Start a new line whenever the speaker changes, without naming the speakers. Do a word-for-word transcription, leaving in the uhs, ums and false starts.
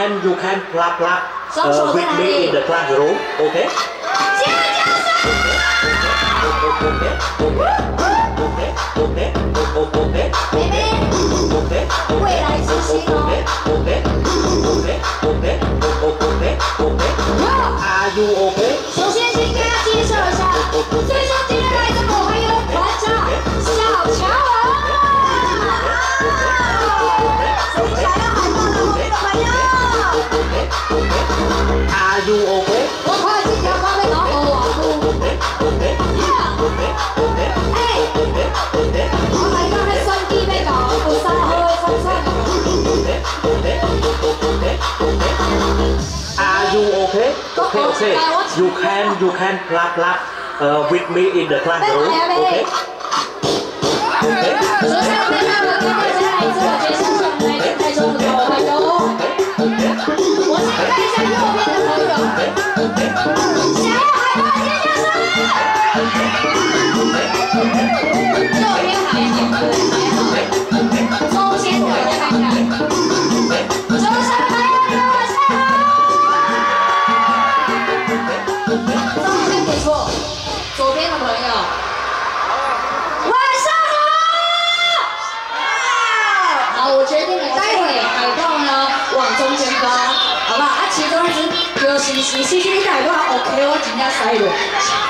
can you can clap clap uh, with me in the classroom, okay? Are you okay?
首先先跟大家介绍一下，最终今天来自我们的团长小乔儿。所以想要喊到的我们的朋友
Are you okay?
我快进条方面搞好网络。哎，我係今日新機咩搞？我三號嘅新新。
Are you okay? Okay, okay. You can you can clap clap uh, with me in the classroom, okay?
首先，我们让我跟大家来自我介绍上来自台中的好朋友。我先看一下右边的朋友，想要海报尖叫声。右边还好，还好。中间的看看，中山朋友们晚上好。中间给错，左边的朋友。 我决定了，待会海报呢往中间发，好不好？啊，其中一只有是是 C C D 海报 ，OK， 我尽量塞入。